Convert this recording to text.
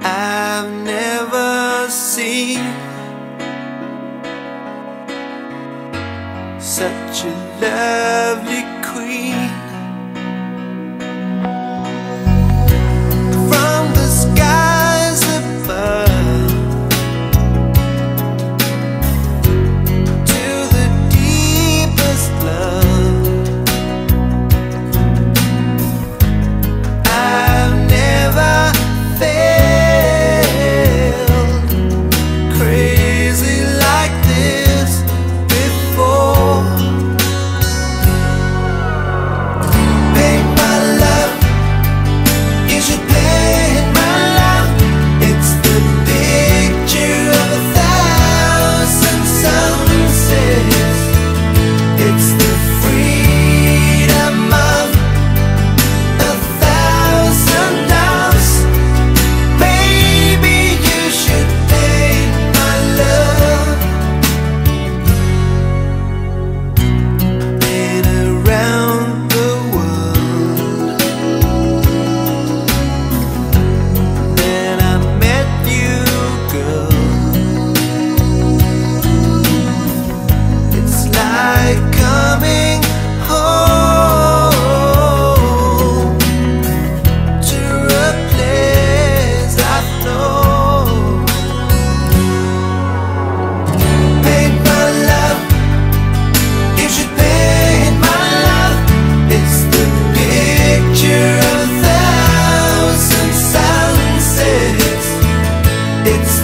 I've never seen such a lovely queen. From the skies above to the deepest love, I've never felt crazy like this before. Paint my love, you should paint my love. It's the picture of 1,000 sunsets. It's the freedom of 1,000 doves. Maybe you should paint my love. Been around the world, then I met you, girl. It's like coming home to a place I've known. Paint my love, you should paint my love. It's the picture of 1,000 sunsets. It's